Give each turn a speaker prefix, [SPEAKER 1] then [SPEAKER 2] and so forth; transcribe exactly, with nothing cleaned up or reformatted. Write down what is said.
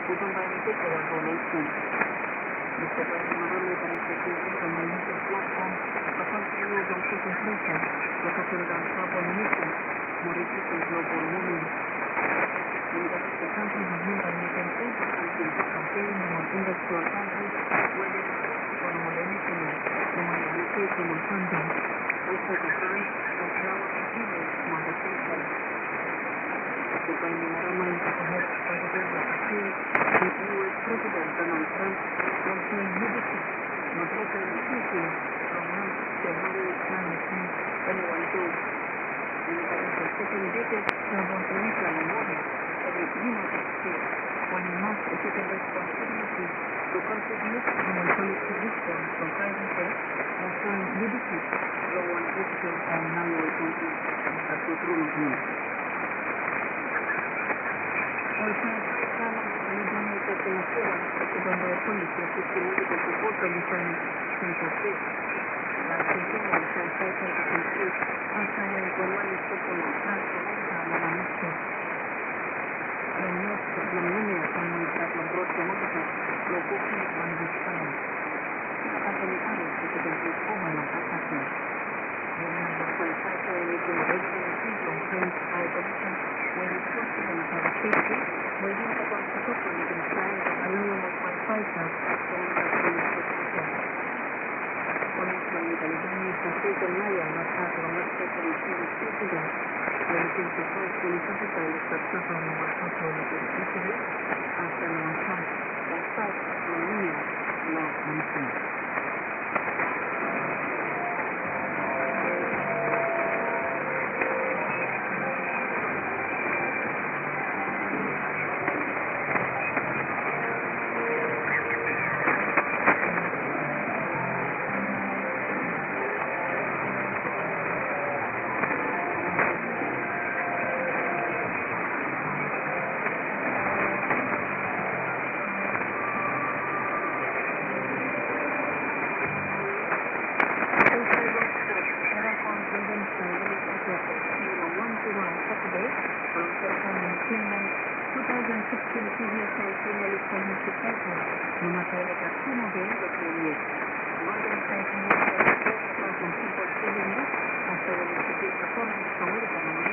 [SPEAKER 1] Bukan paramiliter dalam formation. Mr. Paramiliter Organization Community Platform akan program concentration kepada carbon emission mereduce global warming. Because the country has been permitted to countries comparing with industrial countries where they are modernizing and education and funding. Also the France and now continues modification. Bukan ramai terhadap presiden Brazil, U S President Donald Trump launching leadership, moderation increasing from month to January climate change anyone too. And that is the second biggest carbon emission in warming in the United States, one must take a responsibility to contribute to a collective response from climate change, national leadership, lawan political and national countries that go through review. Also, sama kemudian itu pengukuran sebagai kondisi sistematik tersebut bisa mencapai dan tentunya sampai ke titik asal yang kembali ke pengukuran sama manusia. Menurut sebelumnya sama beberapa brot kemudian lokasi menunjukkan akan harus diketahui koma yang atasnya. Dengan berkualitas itu regenerasi yang French Revolution when it was in the safety, when you have a proper you can try and allow of my fighter from the position. When it's from the Tanzania Pacific Maya, not part of the second president, when it is the first political structure from the Wasato Italy, after one time, that starts from Romania, law and peace. After the